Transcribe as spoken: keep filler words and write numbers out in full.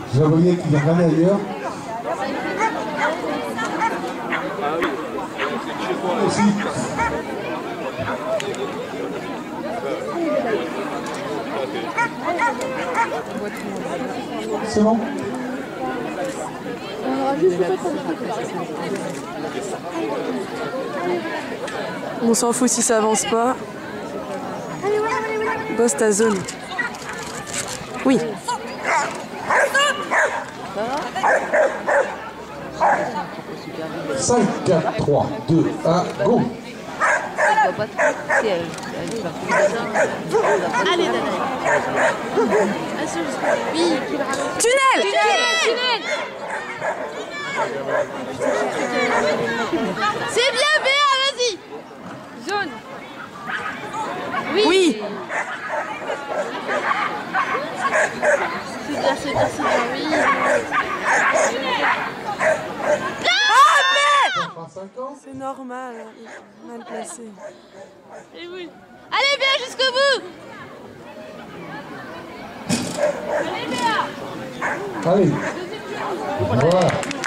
Je la voyais qui regardait ailleurs. Aussi. C'est bon. On s'en fout si ça avance pas. Bosse ta zone. Oui. cinq, quatre, trois, deux, un, go. Allez, Dada. Oui. Tunnel. Tunnel. C'est bien, Béa, vas-y. Jaune. Oui. Oui. C'est bien, c'est bien, c'est bien, oui. C'est normal, mal placé. Et oui. Allez, Béa, jusqu'au bout. Allez. Voilà.